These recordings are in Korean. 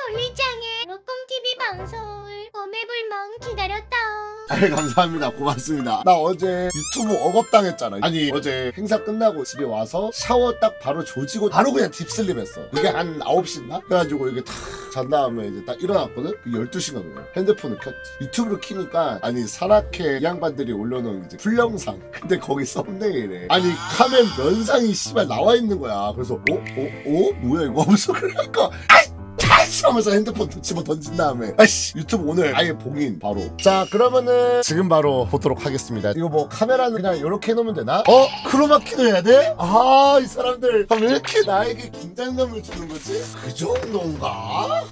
올리장의 로뽕TV 방송을 오매불멍 기다렸다. 아이 감사합니다. 고맙습니다. 나 어제 유튜브 억업당했잖아. 아니 어제 행사 끝나고 집에 와서 샤워 딱 바로 조지고 바로 그냥 딥슬립 했어. 그게 한 9시인가? 그래가지고 이게 탁 잔 다음에 이제 딱 일어났거든? 그 12시간 후에 핸드폰을 켰지. 유튜브를 키니까 아니 산악회 이 양반들이 올려놓은 이제 풀영상. 근데 거기 썸네일에 아니 카멘 면상이 씨발 나와 있는 거야. 그래서 뭐야 이거 하면서 그러니까 아이씨 하면서 핸드폰 집어 던진 다음에 아이씨 유튜브 오늘 아예 봉인 바로. 자 그러면은 지금 바로 보도록 하겠습니다. 이거 뭐 카메라는 그냥 이렇게 해놓으면 되나? 크로마키도 해야 돼? 아 이 사람들 왜 이렇게 나에게 긴장감을 주는 거지? 그 정도인가?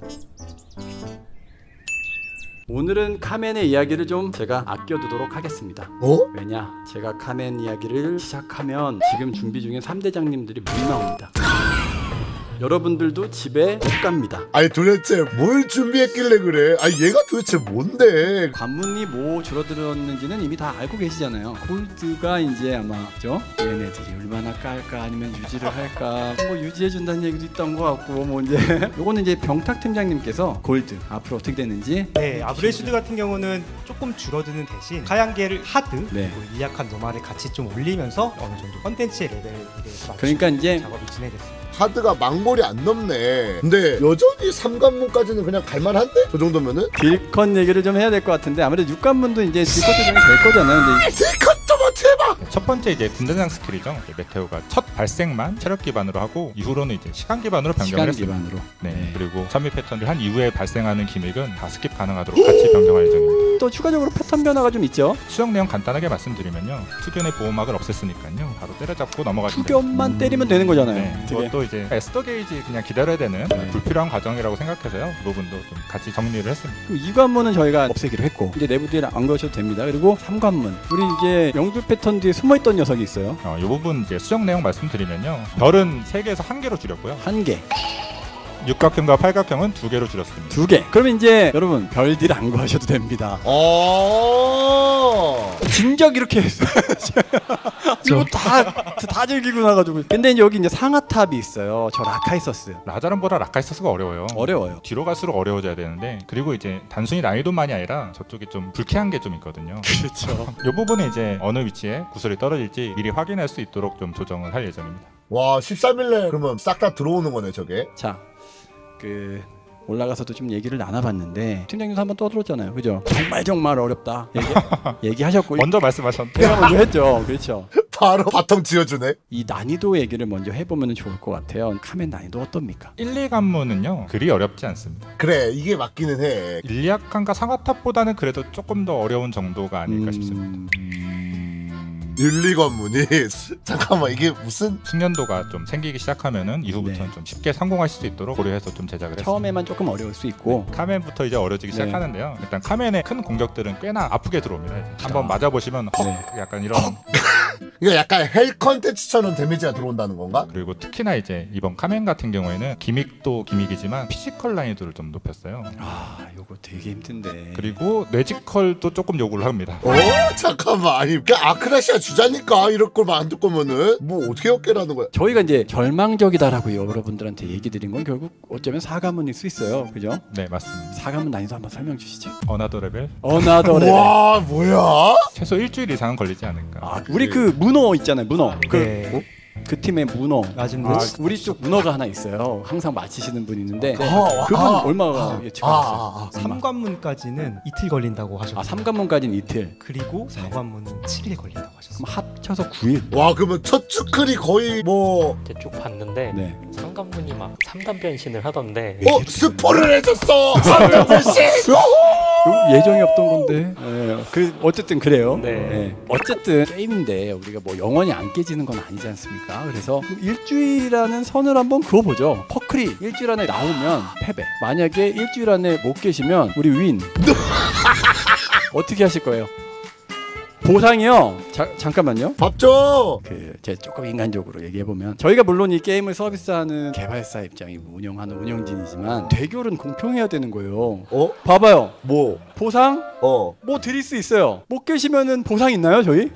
오늘은 카멘의 이야기를 좀 제가 아껴두도록 하겠습니다. 왜냐? 제가 카멘 이야기를 시작하면 지금 준비 중인 3대장님들이 못 나옵니다. 여러분들도 집에 못 갑니다. 아니 도대체 뭘 준비했길래 그래? 아니 얘가 도대체 뭔데? 관문이 뭐 줄어들었는지는 이미 다 알고 계시잖아요. 골드가 이제 아마 그죠? 얘네들이 얼마나 깔까 아니면 유지를 할까 뭐 유지해준다는 얘기도 있던 것 같고 뭐 이제 요거는 이제 병탁 팀장님께서 골드 앞으로 어떻게 되는지. 네, 아브레슈드 같은 경우는 조금 줄어드는 대신 하얀계를 하드 네. 그리고 일약한 노말을 같이 좀 올리면서 어느 정도 컨텐츠의 레벨에 그러니까 이제 작업이 진행됐습니다. 하드가 망골이 안 넘네. 근데 여전히 3관문까지는 그냥 갈만한데? 저 정도면은? 딜컷 얘기를 좀 해야 될 것 같은데 아무래도 6관문도 이제 딜컷 조정이 될 거잖아요. 근데 딜컷도 못해봐! 첫 번째 이제 군대장 스킬이죠. 메테오가 첫 발생만 체력 기반으로 하고 이후로는 이제 시간 기반으로 변경을 시간 했습니다. 기반으로. 네. 그리고 선미 패턴을 한 이후에 발생하는 기믹은 다 스킵 가능하도록 같이 변경할 예정입니다. 또 추가적으로 패턴 변화가 좀 있죠. 수정 내용 간단하게 말씀드리면요. 투견의 보호막을 없앴으니까요. 바로 때려잡고 넘어가시면 돼요. 투견만 때리면 되는 거잖아요. 네. 그것도 이제 에스더 게이지 그냥 기다려야 되는 불필요한 과정이라고 생각해서요. 그 부분도 좀 같이 정리를 했습니다. 그럼 2관문은 저희가 없애기로 했고 이제 내부 딜 안 거셔도 됩니다. 그리고 3관문 우리 이제 영줄 패턴 뒤에 숨어있던 녀석이 있어요. 이 부분 이제 수정 내용 말씀드리면요. 별은 3개에서 1개로 줄였고요. 1개. 육각형과 팔각형은 2개로 줄였습니다. 2개. 그러면 이제 여러분 별딜 안 구하셔도 됩니다. 진작 이렇게 했어요. 이거 다 즐기고 나가지고. 근데 이제 여기 이제 상하탑이 있어요. 저 라카이서스. 라자른보다 라카이서스가 어려워요. 어려워요. 뒤로 갈수록 어려워져야 되는데 그리고 이제 단순히 난이도만이 아니라 저쪽이 좀 불쾌한 게 좀 있거든요. 그렇죠. 이 부분은 이제 어느 위치에 구슬이 떨어질지 미리 확인할 수 있도록 좀 조정을 할 예정입니다. 와 13일내 그러면 싹 다 들어오는 거네 저게. 자, 올라가서도 좀 얘기를 나눠봤는데 팀장님도 한번 떠들었잖아요. 그죠? 정말 어렵다. 얘기하셨고 먼저 말씀하셨는데 제가 먼저 했죠. 그렇죠. 바로 바통 지어주네. 이 난이도 얘기를 먼저 해보면 좋을 것 같아요. 카멘 난이도 어떻습니까? 1, 2관문은요 그리 어렵지 않습니다. 그래 이게 맞기는 해. 일리아칸과 상하탑보다는 그래도 조금 더 어려운 정도가 아닐까 싶습니다. 1, 2관문이 잠깐만 이게 무슨 숙련도가 좀 생기기 시작하면은 이후부터는 네. 좀 쉽게 성공하실 수 있도록 고려해서 좀 제작을 했습니다. 처음에만 조금 어려울 수 있고 카멘부터 이제 어려지기 네. 시작하는데요. 일단 카멘의 큰 공격들은 꽤나 아프게 들어옵니다. 한번 맞아보시면 헉 네. 약간 이런 이거 약간 헬 컨텐츠처럼 데미지가 들어온다는 건가? 그리고 특히나 이제 이번 카멘 같은 경우에는 기믹도 기믹이지만 피지컬 난이도를 좀 높였어요. 요거 되게 힘든데. 그리고 뇌지컬도 조금 요구를 합니다. 잠깐만 아니 그 아크라시아 주자니까 이럴 걸 만들 거면은 뭐 어떻게 어깨라는 거야? 저희가 이제 절망적이다라고 여러분들한테 얘기 드린 건 결국 어쩌면 4가문일 수 있어요. 그죠? 네 맞습니다. 4가문 난이도 한번 설명 주시죠. 어나더 레벨 어나더 레벨. 와 뭐야? 최소 일주일 이상은 걸리지 않을까. 우리 그 문어 있잖아요. 문어. 네. 그 팀의 문어. 맞은 우리 쪽 문어가 하나 있어요. 항상 맞히시는 분 있는데 아, 그분 얼마가 예측하셨어요? 3관문까지는 이틀 걸린다고 하셨어요. 3관문까지는 이틀. 그리고 4관문은 7일 걸린다고 하셨어요. 그럼 합쳐서 9일. 와 그러면 첫 주클이 거의 뭐 쭉 봤는데 네. 상관문이 막 3단 변신을 하던데 스포를 해줬어. 3단 변신. 예정이 없던 건데. 어쨌든 그래요. 네. 어쨌든 게임인데 우리가 뭐 영원히 안 깨지는 건 아니지 않습니까? 그래서 일주일이라는 선을 한번 그어보죠. 퍼클이 일주일 안에 나오면 패배. 만약에 일주일 안에 못 계시면 우리 윈. 어떻게 하실 거예요? 보상이요. 잠깐만요. 밥줘. 제가 조금 인간적으로 얘기해 보면 저희가 물론 이 게임을 서비스하는 개발사 입장이 운영하는 운영진이지만 대결은 공평해야 되는 거예요. 봐봐요. 뭐? 보상? 뭐 드릴 수 있어요. 못 계시면은 보상 있나요, 저희?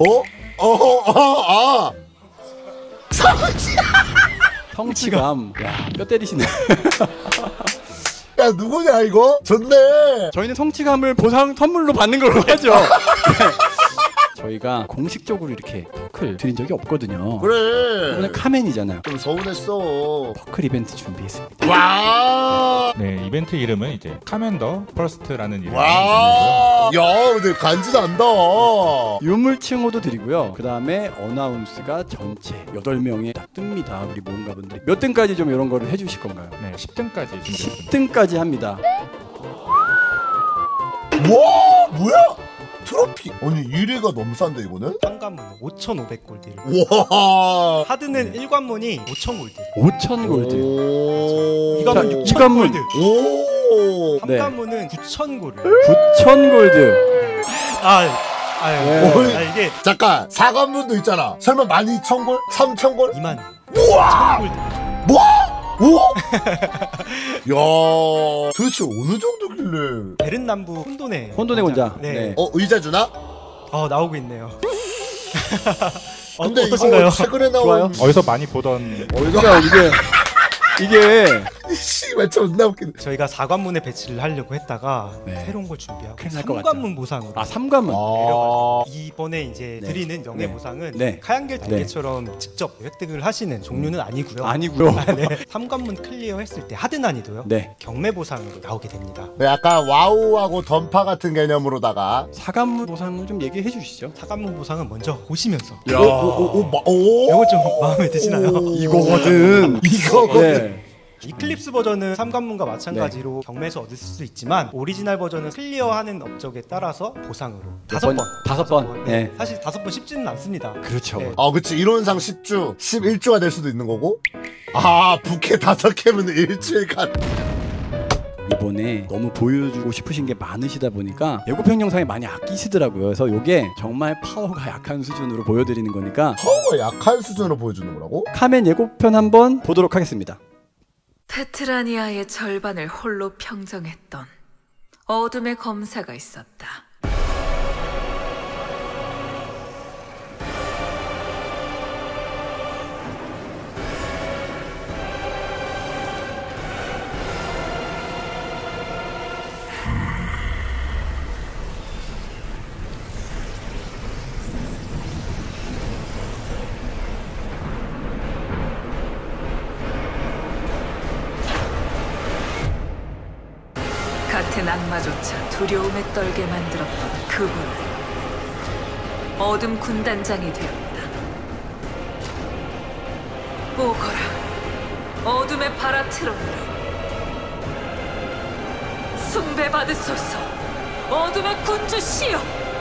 성취감. 야, 뼈 때리시네. 야 누구냐 이거? 좋네. 저희는 성취감을 보상 선물로 받는 걸로 하죠. 네. 저희가 공식적으로 이렇게 퍼클 드린 적이 없거든요. 그래. 오늘 카멘이잖아요. 좀 서운했어. 퍼클 이벤트 준비했습니다. 와. 네, 이벤트 이름은 이제 카멘더 퍼스트라는 이름이고요. 와. 야, 근데 간지 난다. 유물칭호도 드리고요. 그 다음에 어나운스가 전체 8명이 다 뜹니다. 우리 모험가분들이 몇 등까지 좀 이런 거를 해주실 건가요? 네, 10등까지 준비했습니다. 10등까지 합니다. 와, 뭐야? 트로피. 아니 1위가 너무 싼데 이거는? 현관문 5,500골드. 와. 하드는 1관문이 5,000골드. 5,000 골드. 오. 이관문 자, 6,000 이관문. 골드. 오. 네. 3관문은 9,000골드. 9,000 골드. 네. 이게 잠깐 4관문도 있잖아. 설마 12,000골? 3,000골? 2만 우와. 1,000골드. 뭐? 오? 야, 도대체 어느 정도길래? 베른남부 혼돈의 혼돈의 권자. 네. 네. 의자 주나? 나오고 있네요. 근데 어떠신가요? 이거 최근에 좋아요? 나온 어디서 많이 보던 그러니까 이게 씨발 존나 웃기네. 저희가 4관문에 배치를 하려고 했다가 네. 새로운 걸 준비하고 큰일 날것 같죠. 3관문 보상으로 3관문. 아. 이번에 이제 네. 드리는 명예 네. 보상은 네. 카양겔 단계처럼 직접 획득을 하시는 종류는 아니고요. 아니고요. 네. 3관문 클리어 했을 때 하드 난이도요. 네. 경매 보상으로 나오게 됩니다. 약간 와우하고 던파 같은 개념으로다가 4관문 보상을 좀 얘기해 주시죠. 4관문 보상은 먼저 보시면서 야. 오. 이거 좀 마음에 드시나요? 이거거든. 이거거든. 네. 이클립스 버전은 3관문과 마찬가지로 경매에서 얻을 수 있지만 오리지널 버전은 클리어하는 업적에 따라서 보상으로 5번. 5번. 네. 사실 5번 쉽지는 않습니다. 그렇죠. 네. 그치. 이론상 10주 11주가 될 수도 있는 거고. 아, 부캐 5개면 일주일간. 이번에 너무 보여주고 싶으신 게 많으시다 보니까 예고편 영상에 많이 아끼시더라고요. 그래서 이게 정말 파워가 약한 수준으로 보여드리는 거니까 파워가 약한 수준으로 보여주는 거라고? 카멘 예고편 한번 보도록 하겠습니다. 테트라니아의 절반을 홀로 평정했던 어둠의 검사가 있었다. 같은 악마조차 두려움에 떨게 만들었던 그분은 어둠 군단장이 되었다. 오거라, 어둠의 바라트론으로 숭배받으소서, 어둠의 군주시여.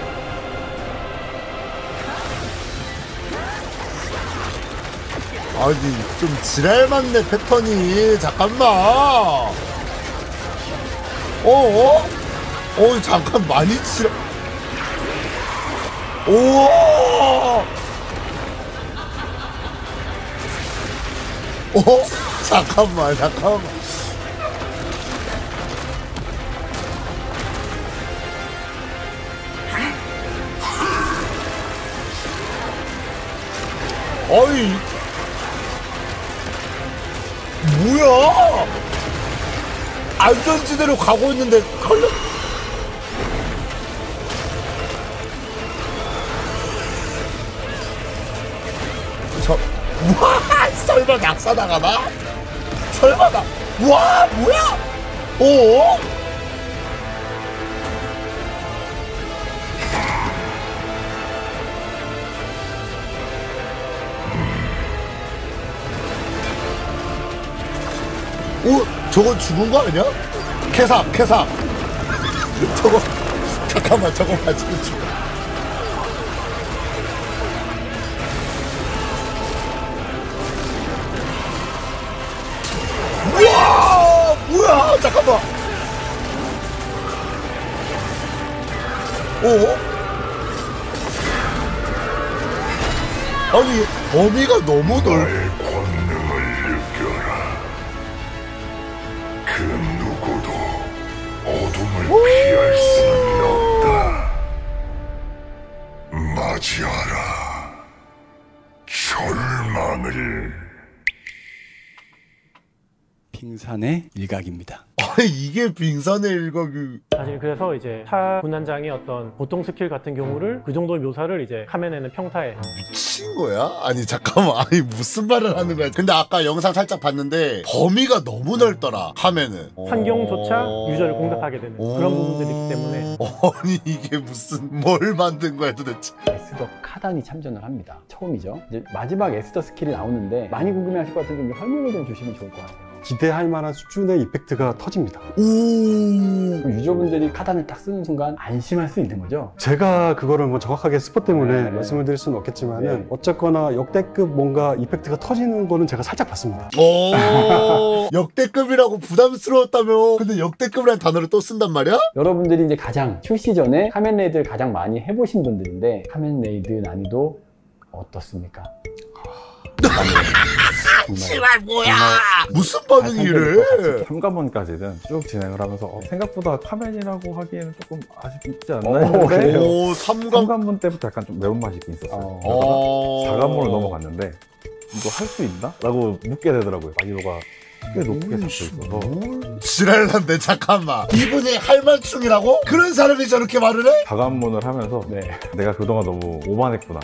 아니 좀 지랄 맞네 패턴이. 잠깐만. 잠깐 많이 지랄. 잠깐만. 어이 뭐야? 안전지대로 가고 있는데 걸려. 와, 설마 낙사당하나? 설마 와, 뭐야? 오? 저건 죽은 거 아니야? 캐삽. 저거, 잠깐만, 저거 맞으면 죽어. 우와! 뭐야? 잠깐만. 아니, 범위가 너무 넓. 그 누구도 어둠을 피할 수는 없다. 맞이하라. 절망을. 빙산의 일각입니다. 이게 빙산의 일각이 사실 그래서 이제 차 군단장의 어떤 보통 스킬 같은 경우를 그 정도의 묘사를 이제 카멘에는 평타에 미친 거야? 아니 잠깐만, 아니 무슨 말을 하는 거야? 근데 아까 영상 살짝 봤는데 범위가 너무 넓더라 카멘은. 환경조차 유저를 공격하게 되는 그런 부분들이기 때문에 아니 이게 무슨 뭘 만든 거야 도대체? 에스더 카단이 참전을 합니다. 처음이죠. 이제 마지막 에스더 스킬이 나오는데 많이 궁금해하실 것 같은데 좀 설명을 좀 주시면 좋을 것 같아요. 기대할 만한 수준의 이펙트가 터집니다. 오. 유저분들이 카단을 딱 쓰는 순간 안심할 수 있는 거죠. 제가 그거를 뭐 정확하게 스포 때문에 네. 말씀을 드릴 수는 없겠지만은 네. 어쨌거나 역대급 뭔가 이펙트가 터지는 거는 제가 살짝 봤습니다. 오. 역대급이라고 부담스러웠다며? 근데 역대급이라는 단어를 또 쓴단 말이야? 여러분들이 이제 가장 출시 전에 카멘레이드를 가장 많이 해보신 분들인데 카멘레이드 난이도 어떻습니까? 씨발 뭐야? 무슨 반응이 이래? 3관문까지는 쭉 진행을 하면서 생각보다 카멘이라고 하기에는 조금 아쉽지 않나 했는데 오, 3관 때부터 약간 좀 매운맛이 있긴 있었어요. 그러다가 4관문을 넘어갔는데 이거 할 수 있나? 라고 묻게 되더라고요. 난이도가 꽤 높게 잡혀 있어서. 지랄난데 잠깐만, 이분이 할만충이라고? 그런 사람이 저렇게 말을 해? 4관문을 하면서 내가 그동안 너무 오만했구나.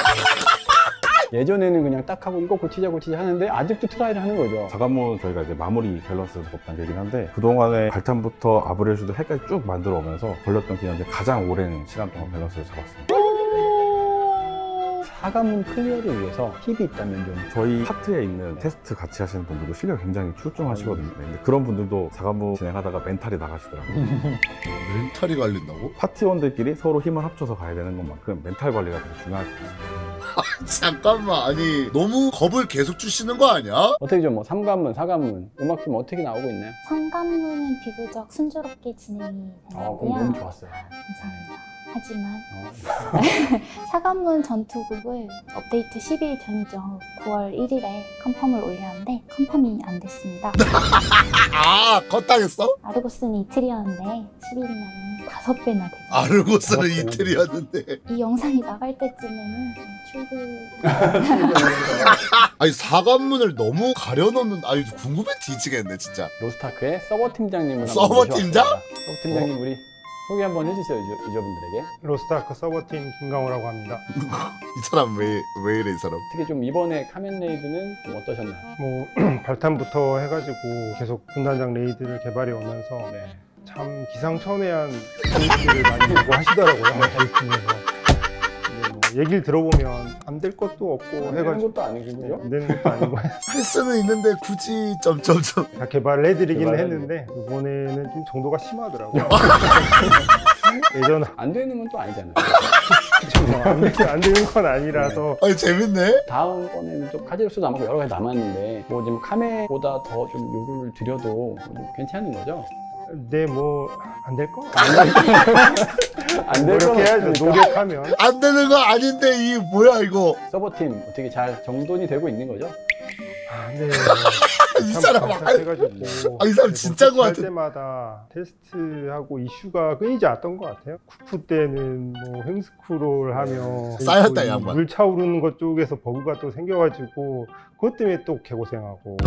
예전에는 그냥 딱 하고 이거 고치자 하는데 아직도 트라이를 하는 거죠. 4관문 저희가 이제 마무리 밸런스 법 단계이긴 한데 그동안에 발탄부터 아브렐슈드 해까지 쭉 만들어 오면서 걸렸던 기간 중에 가장 오랜 시간 동안 밸런스를 잡았습니다. 4관문 클리어를 위해서 팁이 있다면 좀. 저희 파트에 있는 테스트 같이 하시는 분들도 실력이 굉장히 출중하시거든요. 근데 그런 분들도 4관문 진행하다가 멘탈이 나가시더라고요. 멘탈이 갈린다고? 파티원들끼리 서로 힘을 합쳐서 가야 되는 것만큼 멘탈 관리가 되게 중요할 것 같습니다. 잠깐만, 아니 너무 겁을 계속 주시는 거 아니야? 어떻게 좀 뭐 3관문, 4관문 음악 좀 어떻게 나오고 있나요? 3관문은 비교적 순조롭게 진행이 그럼 되는데요. 너무 좋았어요. 감사합니다. 하지만 4관문 전투극을 업데이트 10일 전이죠. 9월 1일에 컨펌을 올렸는데 컨펌이 안 됐습니다. 아, 컷당했어? 아르고스는 이틀이었는데 10일이면 5배나 되죠. 아르고스는 이틀이었는데. 이 영상이 나갈 때쯤에는 출근... 아니 4관문을 너무 가려놓는, 아니 궁금해 뒤지겠네 진짜. 로스타크의 서버 팀장님을 서버 팀장? 서버 팀장님 우리 소개 한번 해주세요, 유저분들에게. 로스트아크 서버팀 김강호라고 합니다. 이 사람 왜 이래 이 사람? 어떻게 좀 이번에 카멘레이드는 좀 어떠셨나요? 뭐 발탄부터 해가지고 계속 군단장 레이드를 개발해 오면서 참 기상천외한 레이드를 많이 요구하시더라고요. 얘기를 들어보면 안 될 것도 없고 되는 것도 아니고요. 안 되는 것도 아니고 할 수는 있는데 굳이 점점점 다 개발을 해드리긴 했는데 이번에는 좀 정도가 심하더라고요. 예전 안 되는 건 또 아니잖아요. 안 되는 건 아니라서. 아니 재밌네. 다음번에는 좀 카지로 수도 남았고 여러 가지 남았는데 뭐 지금 카메보다 더 좀 요구를 드려도 좀 괜찮은 거죠? 네, 뭐 안 될 거? 안 될 거 해야죠. 노력하면 안 되는 거 아닌데 이 뭐야 이거? 서버팀 어떻게 잘 정돈이 되고 있는 거죠? 네. 이 사람 이 사람 진짜 거 할 같아. 때마다 테스트하고 이슈가 끊이지 않았던 것 같아요. 쿠프 때는 뭐 횡스크롤 하며 쌓였다, 이 양반. 물 차오르는 것 쪽에서 버그가 또 생겨가지고 그것 때문에 또 개고생하고.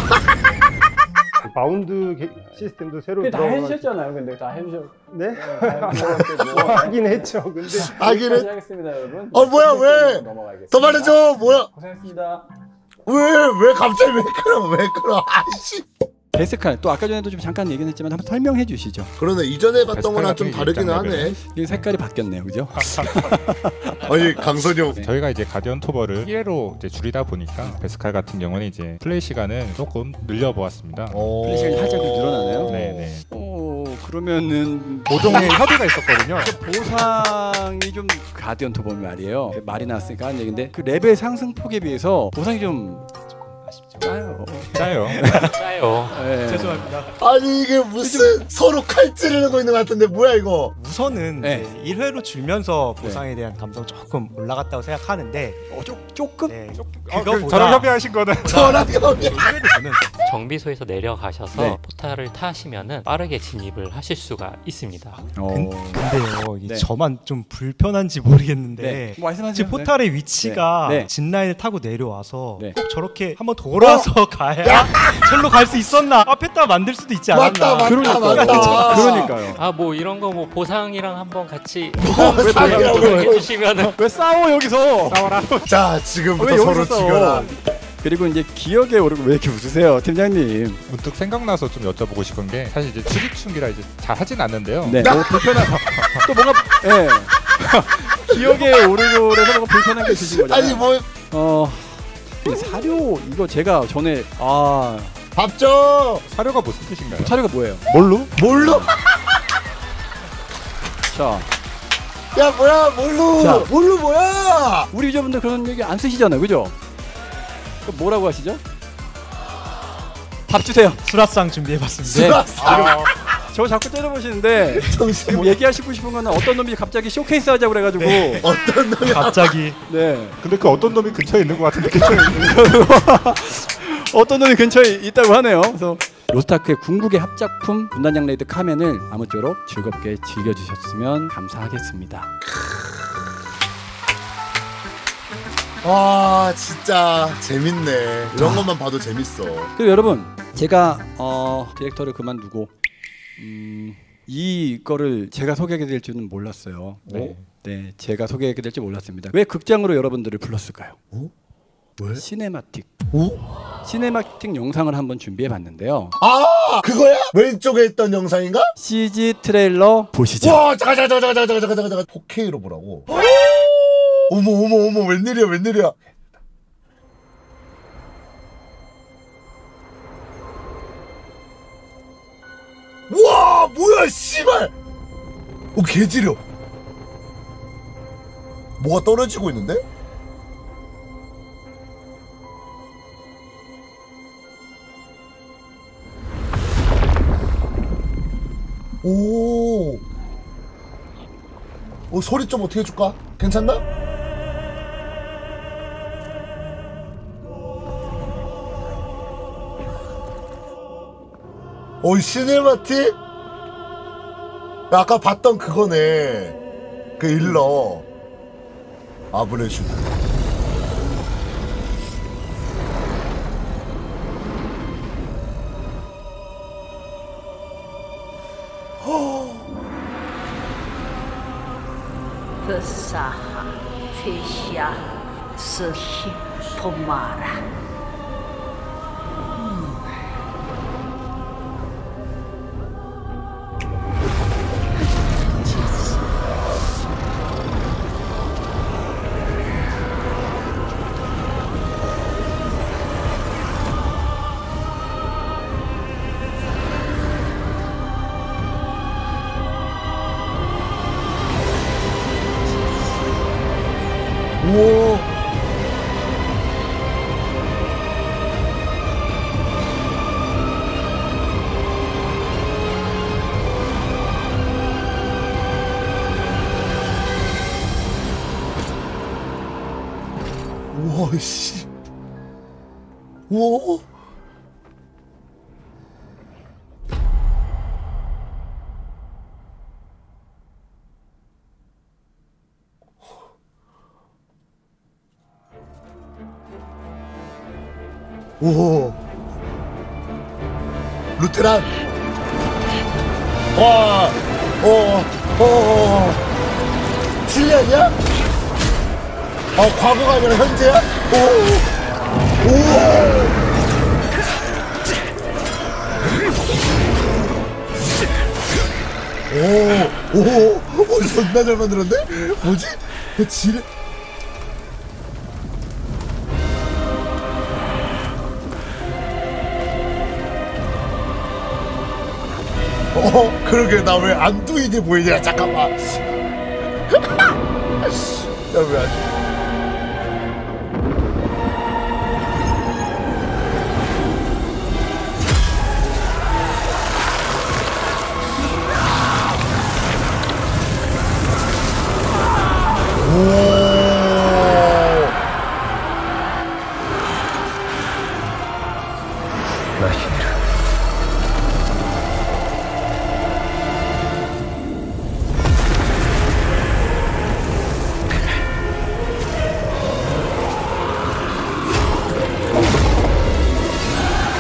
바운드 시스템도 새로 다 해주셨잖아요. 근데 다 해주셨. 네? 하긴 했죠. 근데 하긴 했. 하겠습니다, 여러분. 뭐야 왜? 더 말해줘. 뭐야? 고생했습니다. 왜 갑자기 왜 그러? 아이씨. 베스칼 또 아까 전에도 좀 잠깐 얘기는 했지만 한번 설명해 주시죠. 그러네, 이전에 봤던 거랑 좀 다르긴 하네. 이 색깔이 바뀌었네요, 그죠? 아니 강선이 형, 저희가 이제 가디언 토벌을 1회로 이제 줄이다 보니까 베스칼 같은 경우는 이제 플레이 시간을 조금 늘려보았습니다. 플레이 시간이 살짝 늘어나나요? 네네. 그러면은 보종의 협의가 있었거든요. 보상이 좀 가디언 토벌 말이에요. 말이 나왔으니까 하는 얘기인데 그 레벨 상승 폭에 비해서 보상이 좀 짜요. 짜요. 네. 죄송합니다. 아니 이게 무슨 서로 칼 찌르고 있는 것 같은데 뭐야 이거? 우선은 네. 1회로 줄면서 보상에 대한 감성 조금 올라갔다고 생각하는데 조금? 네. 저랑 협의하신 거는 저랑 협의. 저는 정비소에서 내려가셔서 네. 포탈을 타시면은 빠르게 진입을 하실 수가 있습니다. 근데요, 이게 네. 저만 좀 불편한지 모르겠는데 네. 말씀하세요. 지금 포탈의 위치가 네. 진라인을 타고 내려와서 네. 꼭 저렇게 한번 돌아서 가야 절로 갈 수 있었나? 앞에다 만들 수도 있지 않았나? 맞다. 그러니까요. 아 뭐 이런 거 뭐 보상이랑 한번 같이 상이라고 해주시면은 왜 싸워 여기서? 싸워라. 자, 지금부터 왜 서로 여기서 싸워? 죽여라. 그리고 이제 기억에 오르고 왜 이렇게 웃으세요, 팀장님? 문득 생각나서 좀 여쭤보고 싶은 게 사실 이제 추리충기라 이제 잘 하진 않는데요. 네. 불편하다. 또 뭔가 예. 기억에 오르고 그래서 뭔가 불편한 게 있으신 거잖아요. 아니 뭐 이 사료 이거 제가 전에 밥줘. 사료가 무슨 뜻인가요? 사료가 뭐예요? 뭘로? 자, 야 뭐야 뭘로? 자. 뭘로 뭐야? 우리 유저분들 그런 얘기 안 쓰시잖아요, 그죠? 그럼 뭐라고 하시죠? 밥 주세요. 수라상 준비해봤습니다. 저 자꾸 때려보시는데 지금 얘기하시고 싶은 거는 어떤 놈이 갑자기 쇼케이스 하자고 그래가지고 어떤 놈이 갑자기. 네. 근데 그 어떤 놈이 근처에 있는 것 같은데 근처에 있는 어떤 놈이 근처에 있다고 하네요. 그래서 로스타크의 궁극의 합작품 분단장 레이드 카멘을 아무쪼록 즐겁게 즐겨주셨으면 감사하겠습니다. 와 진짜 재밌네. 이런 것만 봐도 재밌어. 그리고 여러분 제가 디렉터를 그만두고 이거를 제가 소개하게 될 줄은 몰랐어요. 네, 제가 소개하게 될지 몰랐습니다. 왜 극장으로 여러분들을 불렀을까요? 왜? 시네마틱. 시네마틱 영상을 한번 준비해봤는데요. 아 그거야? 왼쪽에 있던 영상인가? CG 트레일러 보시죠. 와 잠깐 4K로 보라고. 어머 웬일이야. 와 뭐야 씨발. 개지려. 뭐가 떨어지고 있는데? 소리 좀 어떻게 해줄까? 괜찮나? 시네마틱? 아까 봤던 그거네. 그 일러 아브레슈. Kesaha Fesya Sehi Pomara. 오. 우와 씨. 우와. 오. 루테란. 와. 실례 아니야? 과거가 아니라 현재야? 오, 존나 잘 만들었네? 뭐지? 지뢰. 그러게 나 왜 안두인이 보이냐? 잠깐만. 나 왜 안?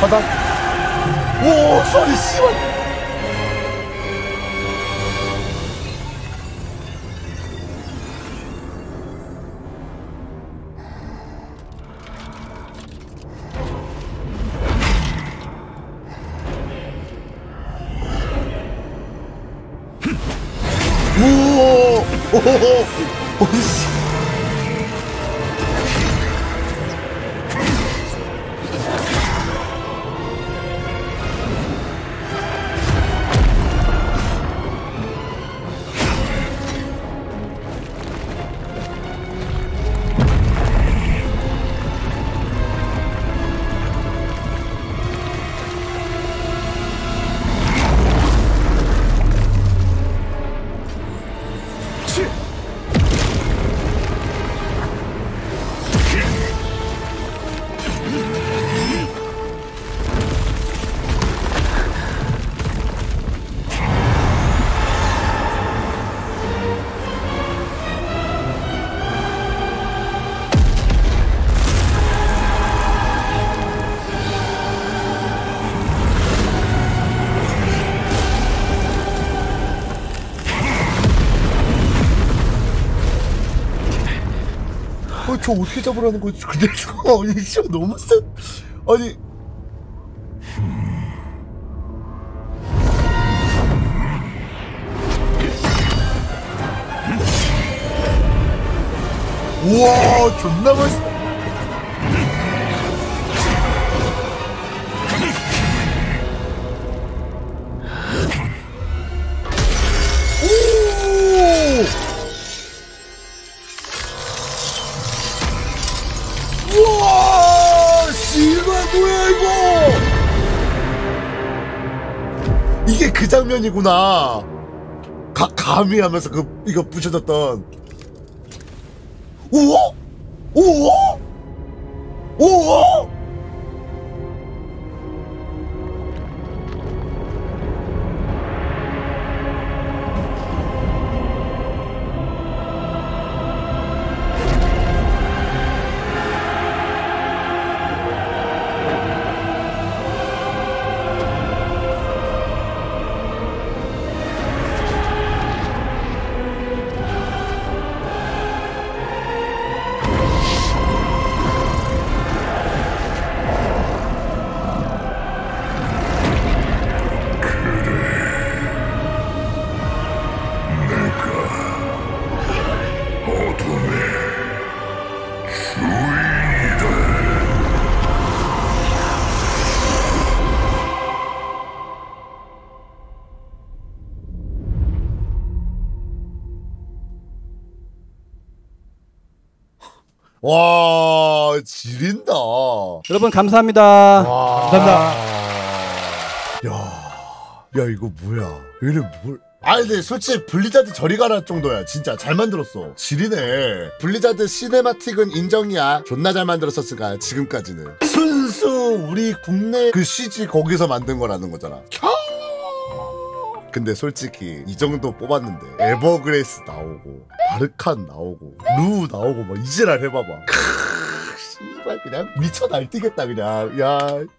바닥. 오 소리 씨발. 오, 오씨. 저 어떻게 잡으라는 거지? 근데 저거 이거 너무 센. 아니. 우와 존나 멋있다. 우와 씨발 뭐야 이거. 이게 그 장면이구나. 감히 하면서 이거 부셔졌던. 우와 우와 우와. 와 지린다. 여러분 감사합니다. 감사합니다. 야 이거 뭐야? 얘네 뭘? 아니 근데 솔직히 블리자드 저리 가라 정도야. 진짜 잘 만들었어. 지리네. 블리자드 시네마틱은 인정이야. 존나 잘 만들었었으니까 지금까지는 순수 우리 국내 그 CG 거기서 만든 거라는 거잖아. 근데 솔직히 이 정도 뽑았는데 에버그레이스 나오고 바르칸 나오고 루 나오고 뭐 이지랄 해봐봐. 씨발 그냥 미쳐 날뛰겠다 그냥. 야